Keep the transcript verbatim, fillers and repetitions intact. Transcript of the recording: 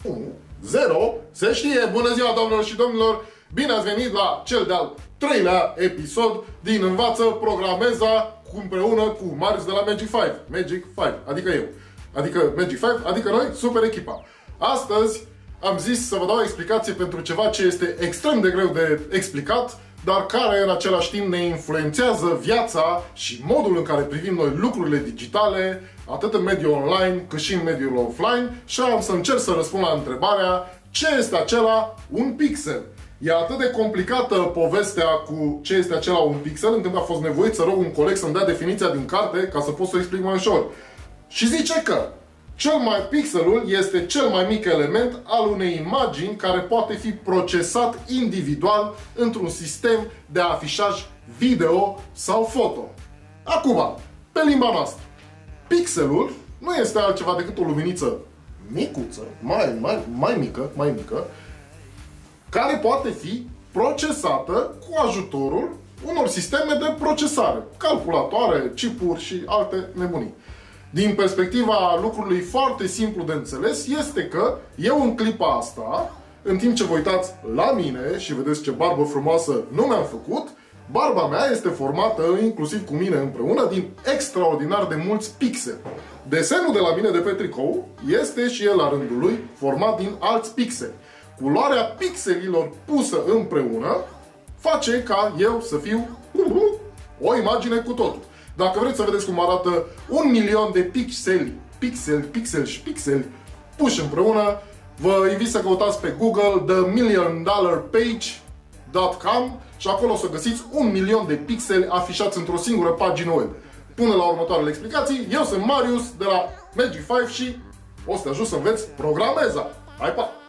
unu, zero, se știe. Bună ziua, doamnelor și domnilor! Bine ați venit la cel de-al treilea episod din Învață Programeza împreună cu Marius de la Magic cinci. Magic cinci, adică eu. Adică Magic cinci, adică noi, super echipa. Astăzi am zis să vă dau o explicație pentru ceva ce este extrem de greu de explicat, dar care în același timp ne influențează viața și modul în care privim noi lucrurile digitale, atât în mediul online cât și în mediul offline, și am să încerc să răspund la întrebarea: ce este acela un pixel? E atât de complicată povestea cu ce este acela un pixel, încât a fost nevoit să rog un coleg să-mi dea definiția din carte ca să pot să o explic mai ușor. Și zice că cel mai pixelul este cel mai mic element al unei imagini care poate fi procesat individual într-un sistem de afișaj video sau foto. Acum, pe limba noastră, pixelul nu este altceva decât o luminiță micuță, mai, mai, mai mică, mai mică, care poate fi procesată cu ajutorul unor sisteme de procesare, calculatoare, chipuri și alte nebunii. Din perspectiva lucrului foarte simplu de înțeles, este că eu în clipa asta, în timp ce vă uitați la mine și vedeți ce barbă frumoasă nu mi-am făcut, barba mea este formată, inclusiv cu mine împreună, din extraordinar de mulți pixeli. Desenul de la mine de pe tricou este și el la rândul lui format din alți pixeli. Culoarea pixelilor pusă împreună face ca eu să fiu o imagine cu totul. Dacă vreți să vedeți cum arată un milion de pixeli, pixeli, pixeli și pixeli puși împreună, vă invit să căutați pe Google the million dollar page dot com și acolo o să găsiți un milion de pixeli afișați într-o singură pagină web. Până la următoarele explicații, eu sunt Marius de la Magic cinci și o să te ajut să înveți Programeza. Hai, pa!